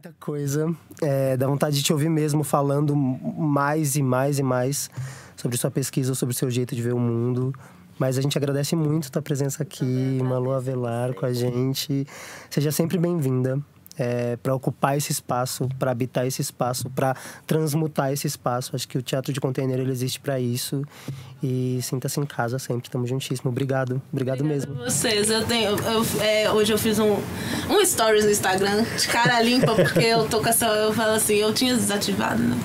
Muita coisa. Dá vontade de te ouvir mesmo falando mais e mais e mais sobre sua pesquisa, sobre o seu jeito de ver o mundo. Mas a gente agradece muito a tua presença aqui, Malu Avelar, com a gente. Seja sempre bem-vinda. Para ocupar esse espaço, para habitar esse espaço, para transmutar esse espaço. Acho que o Teatro de Container ele existe para isso. E sinta-se em casa sempre. Estamos juntíssimos. Obrigado. Obrigado mesmo. Vocês, hoje eu fiz um stories no Instagram de cara limpa, porque eu tô com essa. Eu falo assim, eu tinha desativado, né?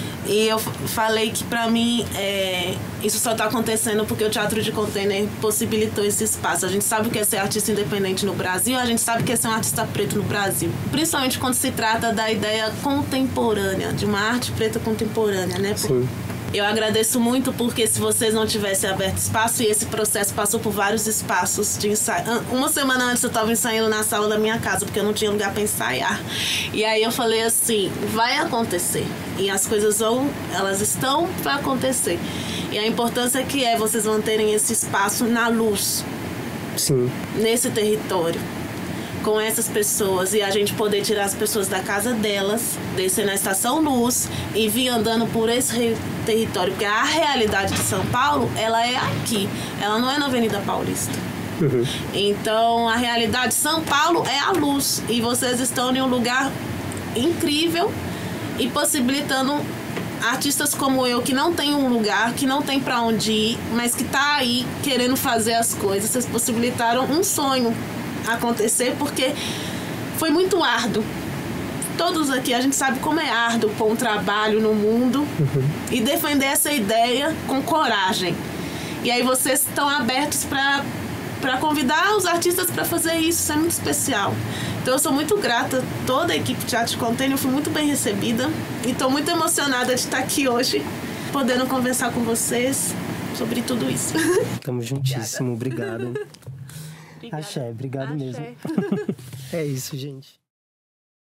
E eu falei que pra mim isso só tá acontecendo porque o Teatro de Container possibilitou esse espaço. A gente sabe o que é ser artista independente no Brasil, a gente sabe o que é ser um artista preto no Brasil. Principalmente quando se trata da ideia contemporânea, de uma arte preta contemporânea, né? Sim. Eu agradeço muito porque se vocês não tivessem aberto espaço, e esse processo passou por vários espaços de ensaio. Uma semana antes eu estava ensaiando na sala da minha casa, porque eu não tinha lugar para ensaiar. E aí eu falei assim, vai acontecer. E as coisas elas estão para acontecer. E a importância que é vocês manterem esse espaço na luz. Sim. Nesse território. Com essas pessoas, e a gente poder tirar as pessoas da casa delas, descer na Estação Luz e vir andando por esse território, porque a realidade de São Paulo, ela é aqui, ela não é na Avenida Paulista. Uhum. Então a realidade de São Paulo é a luz, e vocês estão em um lugar incrível e possibilitando artistas como eu, que não tem um lugar, que não tem pra onde ir, mas que tá aí querendo fazer as coisas. Vocês possibilitaram um sonho acontecer, porque foi muito árduo. Todos aqui, a gente sabe como é árduo pôr um trabalho no mundo e defender essa ideia com coragem. E aí vocês estão abertos para convidar os artistas para fazer isso é muito especial. Então eu sou muito grata, toda a equipe de Teatro de Container, eu fui muito bem recebida e estou muito emocionada de estar aqui hoje, podendo conversar com vocês sobre tudo isso. Estamos juntíssimos, obrigado. Axé, obrigado mesmo. É isso, gente.